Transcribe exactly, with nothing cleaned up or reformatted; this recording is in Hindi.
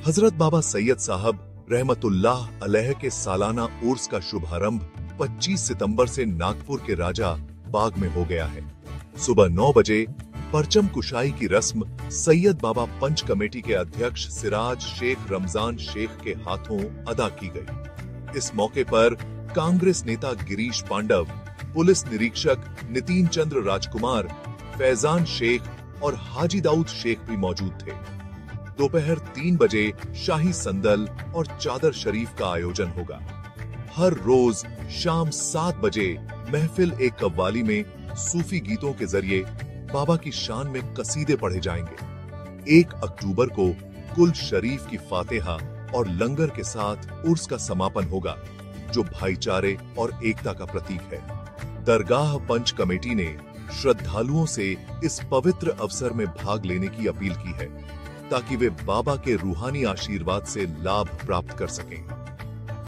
हजरत बाबा सैयद साहब रहमतुल्लाह अलैह के सालाना उर्स का शुभारंभ पच्चीस सितंबर से नागपुर के राजा बाग में हो गया है। सुबह नौ बजे परचम कुशाई की रस्म सैयद बाबा पंच कमेटी के अध्यक्ष सिराज शेख रमजान शेख के हाथों अदा की गई। इस मौके पर कांग्रेस नेता गिरीश पांडव, पुलिस निरीक्षक नितिन चंद्र राजकुमार, फैजान शेख और हाजी दाऊद शेख भी मौजूद थे। दोपहर तीन बजे शाही संदल और चादर शरीफ का आयोजन होगा। हर रोज शाम सात बजे महफिल ए कव्वाली में सूफी गीतों के जरिए बाबा की शान में कसीदे पढ़े जाएंगे। एक अक्टूबर को कुल शरीफ की फातिहा और लंगर के साथ उर्स का समापन होगा, जो भाईचारे और एकता का प्रतीक है। दरगाह पंच कमेटी ने श्रद्धालुओं से इस पवित्र अवसर में भाग लेने की अपील की है, ताकि वे बाबा के रूहानी आशीर्वाद से लाभ प्राप्त कर सकें।